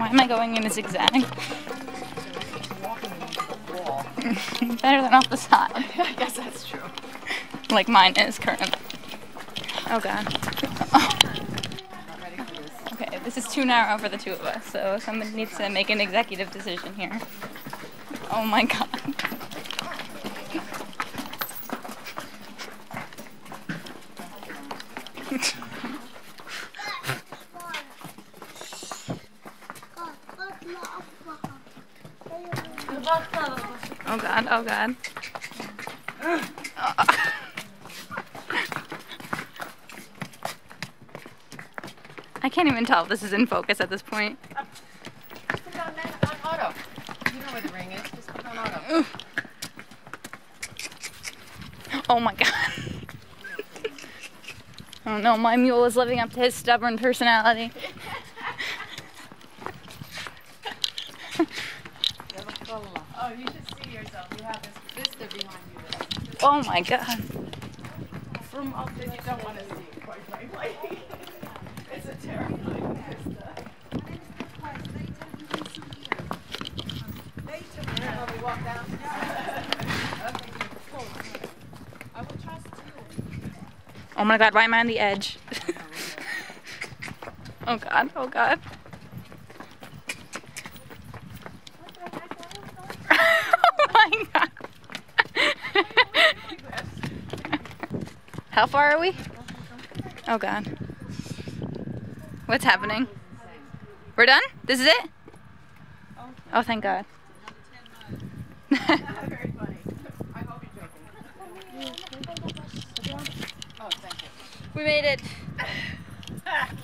Why am I going in a zigzag? Better than off the side. I guess that's true. Like mine is currently. Oh god. Oh. Okay, this is too narrow for the two of us, so somebody needs to make an executive decision here. Oh my god. Oh god, oh god. I can't even tell if this is in focus at this point. Just put it on auto. You know where the ring is. Just put it on auto. Oh my god. Oh no, my mule is living up to his stubborn personality. Oh, you should see yourself. You have this vista behind you. Oh my god. From up there, you don't want to see it, quite frankly. It's a terrifying vista. When we walk down. I will trust you. Oh my god, why am I on the edge? Oh god, oh god. Oh my god. How far are we? Oh god. What's happening? We're done? This is it? Oh, thank god. Very funny. I hope you're joking. Oh, thank you. We made it.